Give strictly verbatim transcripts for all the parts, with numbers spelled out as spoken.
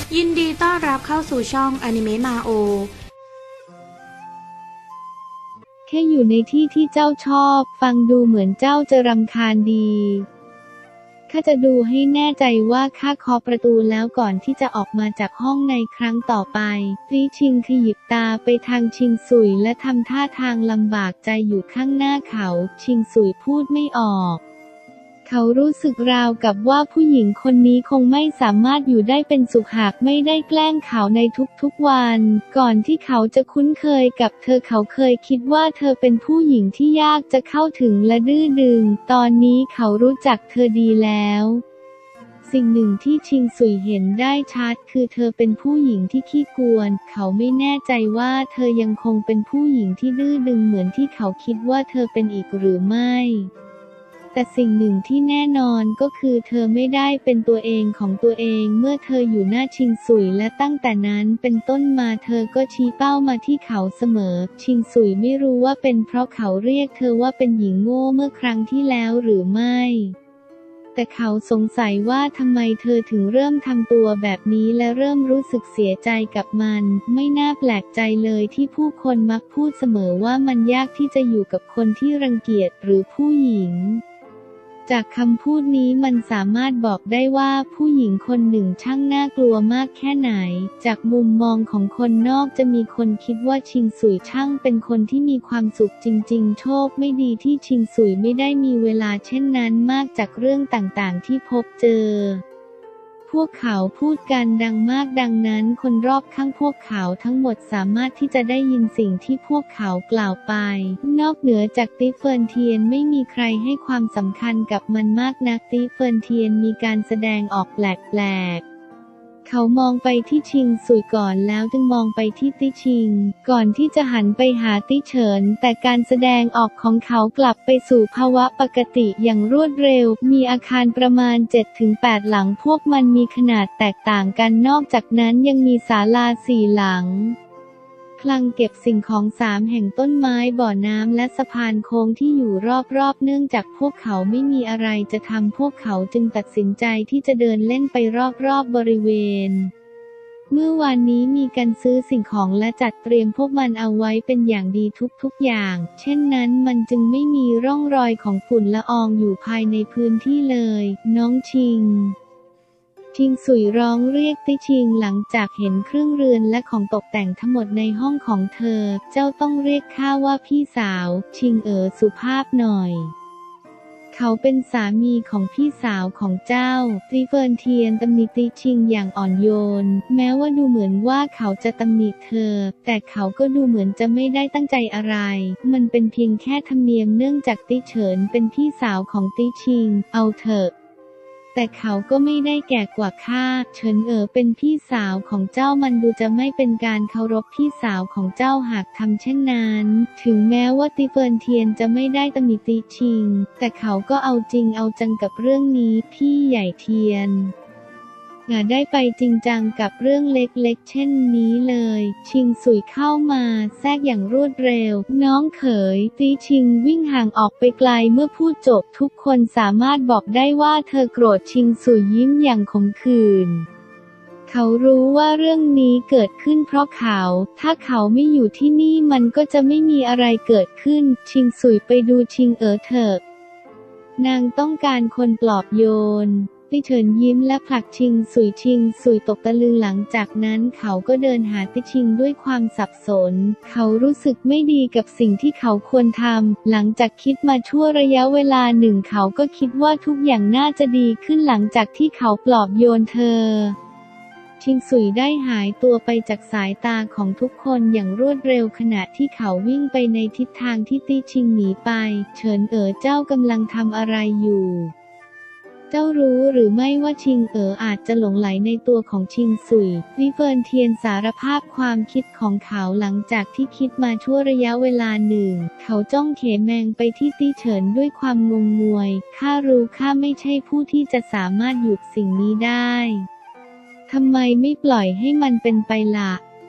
ยินดีต้อนรับเข้าสู่ช่องอนิเมะมาโอแค่อยู่ในที่ที่เจ้าชอบฟังดูเหมือนเจ้าจะรำคาญดีข้าจะดูให้แน่ใจว่าข้าเคาะประตูแล้วก่อนที่จะออกมาจากห้องในครั้งต่อไปตี้ชิงขยิบตาไปทางชิงสุยและทำท่าทางลำบากใจอยู่ข้างหน้าเขาชิงสุยพูดไม่ออกเขารู้สึกราวกับว่าผู้หญิงคนนี้คงไม่สามารถอยู่ได้เป็นสุขหากไม่ได้แกล้งเขาในทุกๆวันก่อนที่เขาจะคุ้นเคยกับเธอเขาเคยคิดว่าเธอเป็นผู้หญิงที่ยากจะเข้าถึงและดื้อดึงตอนนี้เขารู้จักเธอดีแล้วสิ่งหนึ่งที่ชิงสุยเห็นได้ชัดคือเธอเป็นผู้หญิงที่ขี้กวนเขาไม่แน่ใจว่าเธอยังคงเป็นผู้หญิงที่ดื้อดึงเหมือนที่เขาคิดว่าเธอเป็นอีกหรือไม่แต่สิ่งหนึ่งที่แน่นอนก็คือเธอไม่ได้เป็นตัวเองของตัวเองเมื่อเธออยู่หน้าชิงสุยและตั้งแต่นั้นเป็นต้นมาเธอก็ชี้เป้ามาที่เขาเสมอชิงสุยไม่รู้ว่าเป็นเพราะเขาเรียกเธอว่าเป็นหญิงโง่เมื่อครั้งที่แล้วหรือไม่แต่เขาสงสัยว่าทำไมเธอถึงเริ่มทำตัวแบบนี้และเริ่มรู้สึกเสียใจกับมันไม่น่าแปลกใจเลยที่ผู้คนมักพูดเสมอว่ามันยากที่จะอยู่กับคนที่รังเกียจหรือผู้หญิงจากคำพูดนี้มันสามารถบอกได้ว่าผู้หญิงคนหนึ่งช่างน่ากลัวมากแค่ไหนจากมุมมองของคนนอกจะมีคนคิดว่าชิงสุยช่างเป็นคนที่มีความสุขจริงๆโชคไม่ดีที่ชิงสุยไม่ได้มีเวลาเช่นนั้นมากจากเรื่องต่างๆที่พบเจอพวกเขาพูดกันดังมากดังนั้นคนรอบข้างพวกเขาทั้งหมดสามารถที่จะได้ยินสิ่งที่พวกเขากล่าวไปนอกเหนือจากติเฟินเทียนไม่มีใครให้ความสำคัญกับมันมากนักติเฟินเทียนมีการแสดงออกแปลกๆเขามองไปที่ชิงสุยก่อนแล้วจึงมองไปที่ติชิงก่อนที่จะหันไปหาติเฉินแต่การแสดงออกของเขากลับไปสู่ภาวะปกติอย่างรวดเร็วมีอาคารประมาณ เจ็ดถึงแปด หลังพวกมันมีขนาดแตกต่างกันนอกจากนั้นยังมีศาลาสี่หลังคลังเก็บสิ่งของสามแห่งต้นไม้บ่อน้ำและสะพานโค้งที่อยู่รอบๆเนื่องจากพวกเขาไม่มีอะไรจะทำพวกเขาจึงตัดสินใจที่จะเดินเล่นไปรอบๆบริเวณเมื่อวานนี้มีการซื้อสิ่งของและจัดเตรียมพวกมันเอาไว้เป็นอย่างดีทุกๆอย่างเช่นนั้นมันจึงไม่มีร่องรอยของฝุ่นละอองอยู่ภายในพื้นที่เลยน้องชิงชิงสุยร้องเรียกติชิงหลังจากเห็นเครื่องเรือนและของตกแต่งทั้งหมดในห้องของเธอเจ้าต้องเรียกข้าว่าพี่สาวชิงเอ๋อสุภาพหน่อยเขาเป็นสามีของพี่สาวของเจ้าติเฟินเทียนตำหนิติชิงอย่างอ่อนโยนแม้ว่าดูเหมือนว่าเขาจะตำหนิเธอแต่เขาก็ดูเหมือนจะไม่ได้ตั้งใจอะไรมันเป็นเพียงแค่ธรรมเนียมเนื่องจากติเฉินเป็นพี่สาวของติชิงเอาเถอะแต่เขาก็ไม่ได้แก่กว่าข้าเฉินเอ๋อเป็นพี่สาวของเจ้ามันดูจะไม่เป็นการเคารพพี่สาวของเจ้าหากทำเช่นนั้นถึงแม้ว่าติเฟินเทียนจะไม่ได้ตำหนิติชิงแต่เขาก็เอาจริงเอาจังกับเรื่องนี้พี่ใหญ่เทียนอย่าได้ไปจริงจังกับเรื่องเล็กๆเช่นนี้เลยชิงสุยเข้ามาแทรกอย่างรวดเร็วน้องเขยติชิงวิ่งห่างออกไปไกลเมื่อพูดจบทุกคนสามารถบอกได้ว่าเธอโกรธชิงสุยยิ้มอย่างขมขื่นเขารู้ว่าเรื่องนี้เกิดขึ้นเพราะเขาถ้าเขาไม่อยู่ที่นี่มันก็จะไม่มีอะไรเกิดขึ้นชิงสุยไปดูชิงเอ๋อเถอะนางต้องการคนปลอบโยนติเฉินยิ้มและผลักชิงสุยชิงสุยตกตะลึงหลังจากนั้นเขาก็เดินหาติชิงด้วยความสับสนเขารู้สึกไม่ดีกับสิ่งที่เขาควรทำหลังจากคิดมาชั่วระยะเวลาหนึ่งเขาก็คิดว่าทุกอย่างน่าจะดีขึ้นหลังจากที่เขาปลอบโยนเธอชิงสุยได้หายตัวไปจากสายตาของทุกคนอย่างรวดเร็วขณะที่เขาวิ่งไปในทิศทางที่ติชิงหนีไปเฉินเอ๋อเจ้ากำลังทำอะไรอยู่เจ้ารู้หรือไม่ว่าชิงเอ๋ออาจจะหลงไหลในตัวของชิงสุยติเฟินเทียนสารภาพความคิดของเขาหลังจากที่คิดมาชั่วระยะเวลาหนึ่งเขาจ้องเขแมงไปที่ติเฉินด้วยความงงงวยข้ารู้ข้าไม่ใช่ผู้ที่จะสามารถหยุดสิ่งนี้ได้ทำไมไม่ปล่อยให้มันเป็นไปล่ะ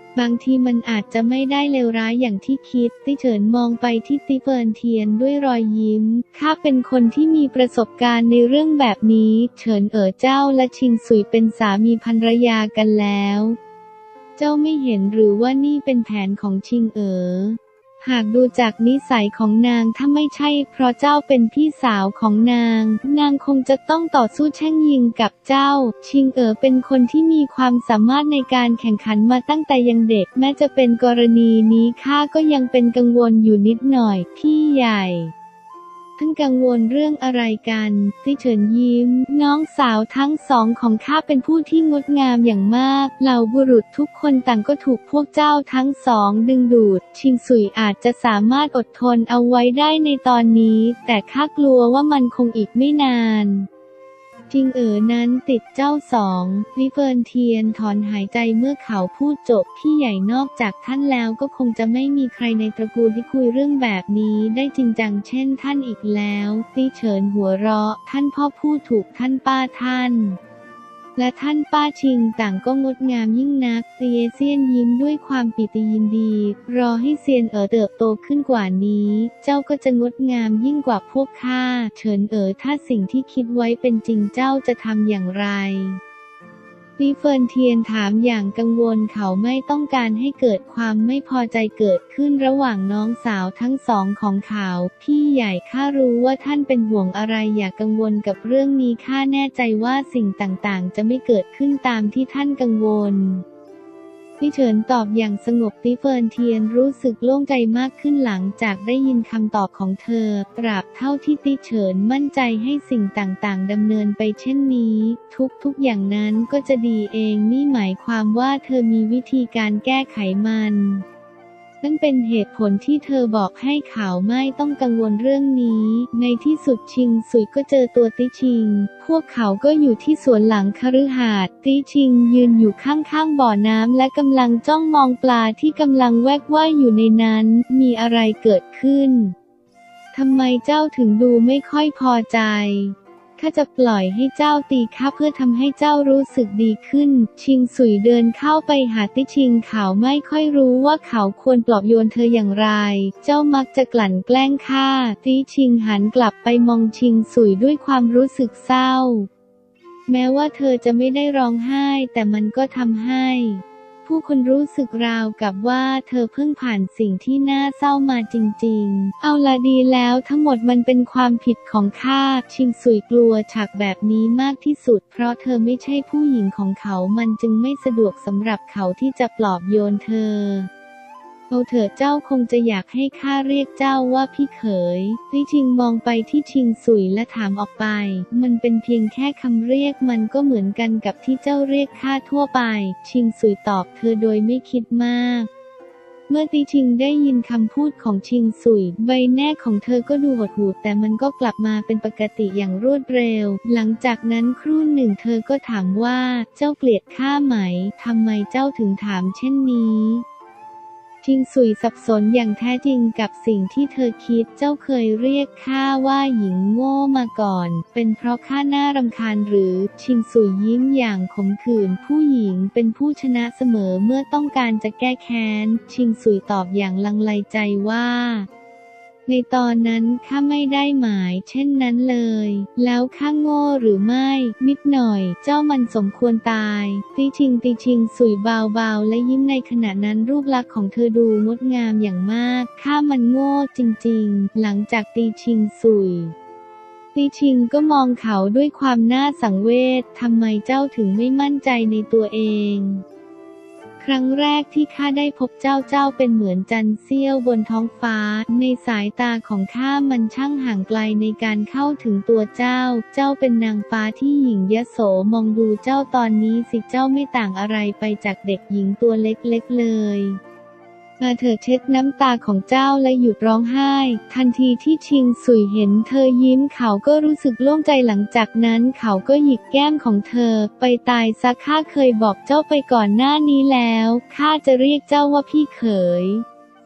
บางทีมันอาจจะไม่ได้เลวร้ายอย่างที่คิดติเฉินมองไปที่ติเฟินเทียนด้วยรอยยิ้มข้าเป็นคนที่มีประสบการณ์ในเรื่องแบบนี้เฉินเอ๋อเจ้าและชิงซุยเป็นสามีภรรยากันแล้วเจ้าไม่เห็นหรือว่านี่เป็นแผนของชิงเอ๋อหากดูจากนิสัยของนางถ้าไม่ใช่เพราะเจ้าเป็นพี่สาวของนางนางคงจะต้องต่อสู้แช่งยิงกับเจ้าชิงเอ๋อเป็นคนที่มีความสามารถในการแข่งขันมาตั้งแต่ยังเด็กแม้จะเป็นกรณีนี้ข้าก็ยังเป็นกังวลอยู่นิดหน่อยพี่ใหญ่ท่านกังวลเรื่องอะไรกันติเฉินยิ้มน้องสาวทั้งสองของข้าเป็นผู้ที่งดงามอย่างมากเหล่าบุรุษทุกคนต่างก็ถูกพวกเจ้าทั้งสองดึงดูดชิงซุยอาจจะสามารถอดทนเอาไว้ได้ในตอนนี้แต่ข้ากลัวว่ามันคงอีกไม่นานชิงเอ๋อนั้นติดเจ้าสองลิเฟินเทียนถอนหายใจเมื่อเขาพูดจบพี่ใหญ่นอกจากท่านแล้วก็คงจะไม่มีใครในตระกูลที่คุยเรื่องแบบนี้ได้จริงจังเช่นท่านอีกแล้วตี้เฉินหัวเราะท่านพ่อพูดถูกท่านป้าท่านและท่านป้าชิงต่างก็งดงามยิ่งนักเตียเซียนยิ้มด้วยความปิติยินดีรอให้เซียนเอ๋อเติบโตขึ้นกว่านี้เจ้าก็จะงดงามยิ่งกว่าพวกข้าเฉินเอ๋อถ้าสิ่งที่คิดไว้เป็นจริงเจ้าจะทำอย่างไรลิเฟินเทียนถามอย่างกังวลเขาไม่ต้องการให้เกิดความไม่พอใจเกิดขึ้นระหว่างน้องสาวทั้งสองของเขาพี่ใหญ่ข้ารู้ว่าท่านเป็นห่วงอะไรอย่ากังวลกับเรื่องนี้ข้าแน่ใจว่าสิ่งต่างๆจะไม่เกิดขึ้นตามที่ท่านกังวลติเฉินตอบอย่างสงบติเฟินเทียนรู้สึกโล่งใจมากขึ้นหลังจากได้ยินคำตอบของเธอตราบเท่าที่ติเฉินมั่นใจให้สิ่งต่างๆดำเนินไปเช่นนี้ทุกๆอย่างนั้นก็จะดีเองนี่หมายความว่าเธอมีวิธีการแก้ไขมันนั่นเป็นเหตุผลที่เธอบอกให้เขาไม่ต้องกังวลเรื่องนี้ในที่สุดชิงซุยก็เจอตัวติชิงพวกเขาก็อยู่ที่สวนหลังคฤหาสน์ติชิงยืนอยู่ข้างๆบ่อน้ำและกำลังจ้องมองปลาที่กำลังแวกว่ายอยู่ในนั้นมีอะไรเกิดขึ้นทำไมเจ้าถึงดูไม่ค่อยพอใจข้าจะปล่อยให้เจ้าตีข้าเพื่อทำให้เจ้ารู้สึกดีขึ้นชิงซุยเดินเข้าไปหาติชิงเขาไม่ค่อยรู้ว่าเขาควรปลอบโยนเธออย่างไรเจ้ามักจะกลั่นแกล้งข้าติชิงหันกลับไปมองชิงซุยด้วยความรู้สึกเศร้าแม้ว่าเธอจะไม่ได้ร้องไห้แต่มันก็ทำให้ผู้คนรู้สึกราวกับว่าเธอเพิ่งผ่านสิ่งที่น่าเศร้ามาจริงๆเอาละดีแล้วทั้งหมดมันเป็นความผิดของข้าชิงซุยกลัวฉากแบบนี้มากที่สุดเพราะเธอไม่ใช่ผู้หญิงของเขามันจึงไม่สะดวกสำหรับเขาที่จะปลอบโยนเธอเอาเถอะเจ้าคงจะอยากให้ข้าเรียกเจ้าว่าพี่เขยติชิงมองไปที่ชิงซุยและถามออกไปมันเป็นเพียงแค่คำเรียกมันก็เหมือนกันกับที่เจ้าเรียกข้าทั่วไปชิงซุยตอบเธอโดยไม่คิดมากเมื่อติชิงได้ยินคำพูดของชิงซุยใบหน้าของเธอก็ดูหดหู่แต่มันก็กลับมาเป็นปกติอย่างรวดเร็วหลังจากนั้นครู่หนึ่งเธอก็ถามว่าเจ้าเกลียดข้าไหมทำไมเจ้าถึงถามเช่นนี้ชิงซุยสับสนอย่างแท้จริงกับสิ่งที่เธอคิดเจ้าเคยเรียกข้าว่าหญิงโง่มาก่อนเป็นเพราะข้าน่ารำคาญหรือชิงซุยยิ้มอย่างขมขื่นผู้หญิงเป็นผู้ชนะเสมอเมื่อต้องการจะแก้แค้นชิงซุยตอบอย่างลังเลใจว่าในตอนนั้นข้าไม่ได้หมายเช่นนั้นเลยแล้วข้าโง่หรือไม่นิดหน่อยเจ้ามันสมควรตายติชิงติชิงซุยเบาๆและยิ้มในขณะนั้นรูปลักษณ์ของเธอดูงดงามอย่างมากข้ามันโง่จริงๆหลังจากติชิงซุยติชิงก็มองเขาด้วยความน่าสังเวชทำไมเจ้าถึงไม่มั่นใจในตัวเองครั้งแรกที่ข้าได้พบเจ้าเจ้าเป็นเหมือนจันทร์เสี้ยวบนท้องฟ้าในสายตาของข้ามันช่างห่างไกลในการเข้าถึงตัวเจ้าเจ้าเป็นนางฟ้าที่หญิงยโสมองดูเจ้าตอนนี้สิเจ้าไม่ต่างอะไรไปจากเด็กหญิงตัวเล็กๆเลยมาเธอเช็ดน้ำตาของเจ้าและหยุดร้องไห้ทันทีที่ชิงซุยเห็นเธอยิ้มเขาก็รู้สึกโล่งใจหลังจากนั้นเขาก็หยิกแก้มของเธอไปตายซะข้าเคยบอกเจ้าไปก่อนหน้านี้แล้วข้าจะเรียกเจ้าว่าพี่เขย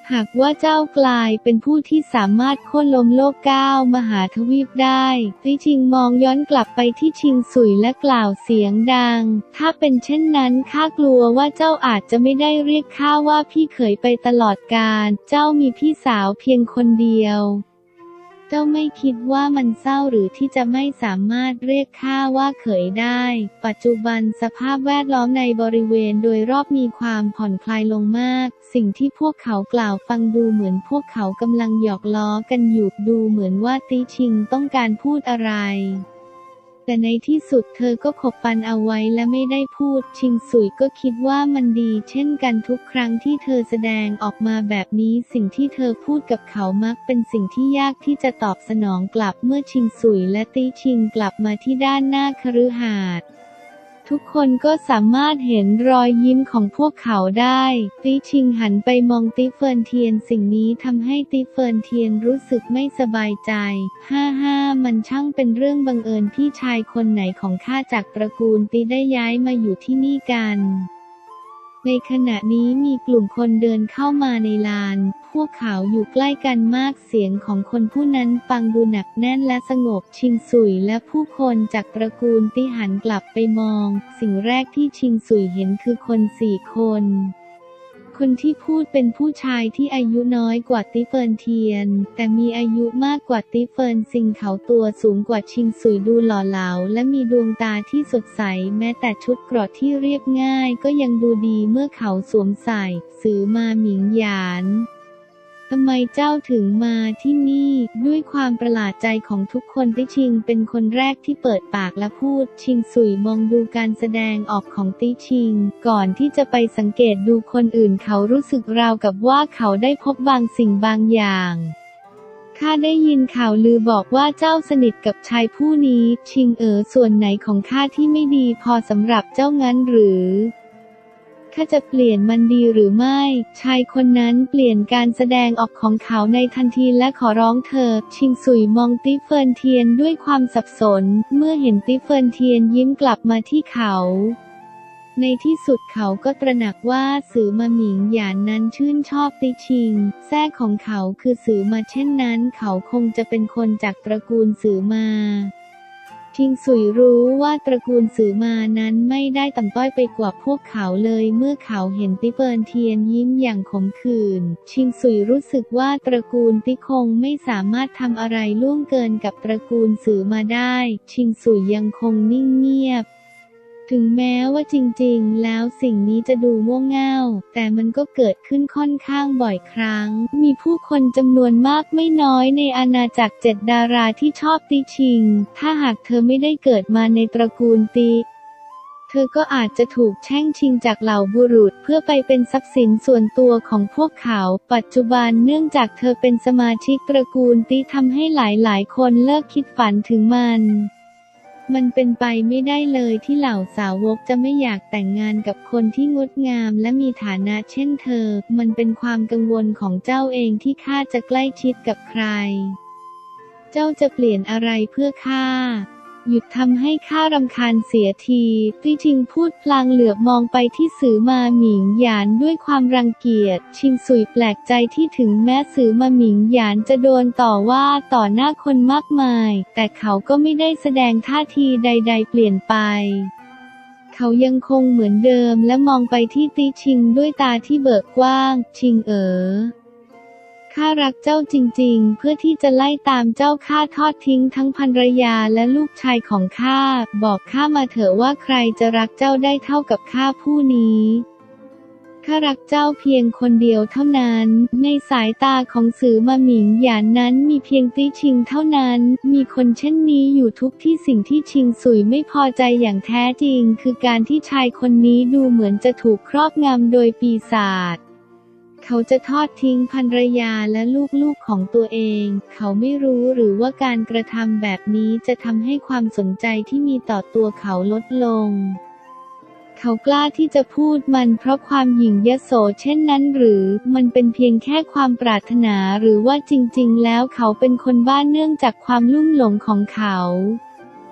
หากว่าเจ้ากลายเป็นผู้ที่สามารถโค่นล้มโลกเก้ามหาทวีปได้ตี้ชิงมองย้อนกลับไปที่ชิงสุยและกล่าวเสียงดังถ้าเป็นเช่นนั้นข้ากลัวว่าเจ้าอาจจะไม่ได้เรียกข้าว่าพี่เขยไปตลอดกาลเจ้ามีพี่สาวเพียงคนเดียวเจ้าไม่คิดว่ามันเศร้าหรือที่จะไม่สามารถเรียกข้าว่าเขยได้ปัจจุบันสภาพแวดล้อมในบริเวณโดยรอบมีความผ่อนคลายลงมากสิ่งที่พวกเขากล่าวฟังดูเหมือนพวกเขากำลังหยอกล้อกันอยู่ดูเหมือนว่าตี้ชิงต้องการพูดอะไรแต่ในที่สุดเธอก็ขบฟันเอาไว้และไม่ได้พูดชิงสุยก็คิดว่ามันดีเช่นกันทุกครั้งที่เธอแสดงออกมาแบบนี้สิ่งที่เธอพูดกับเขามักเป็นสิ่งที่ยากที่จะตอบสนองกลับเมื่อชิงสุยและตี้ชิงกลับมาที่ด้านหน้าคฤหาสน์ทุกคนก็สามารถเห็นรอยยิ้มของพวกเขาได้ตี้ชิงหันไปมองตี้เฟินเทียนสิ่งนี้ทำให้ตี้เฟินเทียนรู้สึกไม่สบายใจฮ่าฮ่ามันช่างเป็นเรื่องบังเอิญพี่ชายคนไหนของข้าจากตระกูลตี้ได้ย้ายมาอยู่ที่นี่กันในขณะนี้มีกลุ่มคนเดินเข้ามาในลานพวกเขาอยู่ใกล้กันมากเสียงของคนผู้นั้นฟังดูหนักแน่นและสงบชิงสุยและผู้คนจากตระกูลตี้หันกลับไปมองสิ่งแรกที่ชิงสุยเห็นคือคนสี่คนคนที่พูดเป็นผู้ชายที่อายุน้อยกว่าตี้เฟินเทียนแต่มีอายุมากกว่าตี้เฟินซิงเขาตัวสูงกว่าชิงสุยดูหล่อเหลาและมีดวงตาที่สดใสแม้แต่ชุดเกราะที่เรียบง่ายก็ยังดูดีเมื่อเขาสวมใส่สือมาหมิงหยานทำไมเจ้าถึงมาที่นี่ด้วยความประหลาดใจของทุกคนตี้ชิงเป็นคนแรกที่เปิดปากและพูดชิงสุยมองดูการแสดงออกของตี้ชิงก่อนที่จะไปสังเกตดูคนอื่นเขารู้สึกราวกับว่าเขาได้พบบางสิ่งบางอย่างข้าได้ยินข่าวลือบอกว่าเจ้าสนิทกับชายผู้นี้ชิงเอ๋อส่วนไหนของข้าที่ไม่ดีพอสำหรับเจ้างั้นหรือข้าจะเปลี่ยนมันดีหรือไม่ชายคนนั้นเปลี่ยนการแสดงออกของเขาในทันทีและขอร้องเธอชิงสุยมองตี้เฟินเทียนด้วยความสับสนเมื่อเห็นตี้เฟินเทียนยิ้มกลับมาที่เขาในที่สุดเขาก็ตระหนักว่าสือมาหมิงหยานนั้นชื่นชอบตี้ชิงแท้ของเขาคือสือมาเช่นนั้นเขาคงจะเป็นคนจากตระกูลสือมาชิงสุยรู้ว่าตระกูลสือมานั้นไม่ได้ต่ำต้อยไปกว่าพวกเขาเลยเมื่อเขาเห็นตี้เฟินเทียนยิ้มอย่างขมขื่นชิงสุยรู้สึกว่าตระกูลตี้คงไม่สามารถทำอะไรล่วงเกินกับตระกูลสือมาได้ชิงสุยยังคงนิ่งเงียบถึงแม้ว่าจริงๆแล้วสิ่งนี้จะดูง่วงเง่าแต่มันก็เกิดขึ้นค่อนข้างบ่อยครั้งมีผู้คนจำนวนมากไม่น้อยในอาณาจักรเจ็ดดาราที่ชอบตี้ชิงถ้าหากเธอไม่ได้เกิดมาในตระกูลตี้เธอก็อาจจะถูกแช่งชิงจากเหล่าบุรุษเพื่อไปเป็นทรัพย์สินส่วนตัวของพวกเขาปัจจุบันเนื่องจากเธอเป็นสมาชิกตระกูลตี้ทำให้หลายๆคนเลิกคิดฝันถึงมันมันเป็นไปไม่ได้เลยที่เหล่าสาวกจะไม่อยากแต่งงานกับคนที่งดงามและมีฐานะเช่นเธอมันเป็นความกังวลของเจ้าเองที่ข้าจะใกล้ชิดกับใครเจ้าจะเปลี่ยนอะไรเพื่อข้าหยุดทำให้ข้ารำคาญเสียทีตี้ชิงพูดพลางเหลือบมองไปที่สือมาหมิงหยานด้วยความรังเกียจชิงสุยแปลกใจที่ถึงแม้สือมาหมิงหยานจะโดนต่อว่าต่อหน้าคนมากมายแต่เขาก็ไม่ได้แสดงท่าทีใดๆเปลี่ยนไปเขายังคงเหมือนเดิมและมองไปที่ตี้ชิงด้วยตาที่เบิกกว้างชิงเอ๋อข้ารักเจ้าจริงๆเพื่อที่จะไล่ตามเจ้าข้าทอดทิ้งทั้งภรรยาและลูกชายของข้าบอกข้ามาเถอะว่าใครจะรักเจ้าได้เท่ากับข้าผู้นี้ข้ารักเจ้าเพียงคนเดียวเท่านั้นในสายตาของสือมาหมิงหยานนั้นมีเพียงตี้ชิงเท่านั้นมีคนเช่นนี้อยู่ทุกที่สิ่งที่ชิงสุยไม่พอใจอย่างแท้จริงคือการที่ชายคนนี้ดูเหมือนจะถูกครอบงำโดยปีศาจเขาจะทอดทิ้งภรรยาและลูกๆของตัวเองเขาไม่รู้หรือว่าการกระทำแบบนี้จะทำให้ความสนใจที่มีต่อตัวเขาลดลงเขากล้าที่จะพูดมันเพราะความหยิ่งยโสเช่นนั้นหรือมันเป็นเพียงแค่ความปรารถนาหรือว่าจริงๆแล้วเขาเป็นคนบ้าเนื่องจากความลุ่มหลงของเขา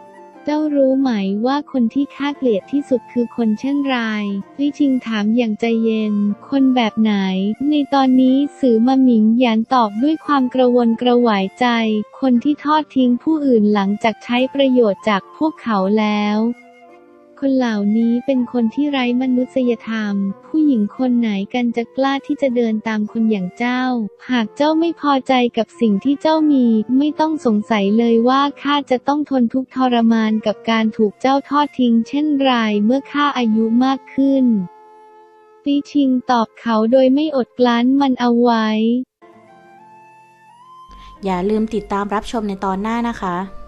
เจ้ารู้ไหมว่าคนที่ข้าเกลียดที่สุดคือคนเช่นไรลี่ชิงถามอย่างใจเย็นคนแบบไหนในตอนนี้สือมาหมิงหยานตอบด้วยความกระวนกระวายใจคนที่ทอดทิ้งผู้อื่นหลังจากใช้ประโยชน์จากพวกเขาแล้วคนเหล่านี้เป็นคนที่ไร้มนุษยธรรมผู้หญิงคนไหนกันจะกล้าที่จะเดินตามคนอย่างเจ้าหากเจ้าไม่พอใจกับสิ่งที่เจ้ามีไม่ต้องสงสัยเลยว่าข้าจะต้องทนทุกข์ทรมานกับการถูกเจ้าทอดทิ้งเช่นไรเมื่อข้าอายุมากขึ้นลี่ชิงตอบเขาโดยไม่อดกลั้นมันเอาไว้อย่าลืมติดตามรับชมในตอนหน้านะคะ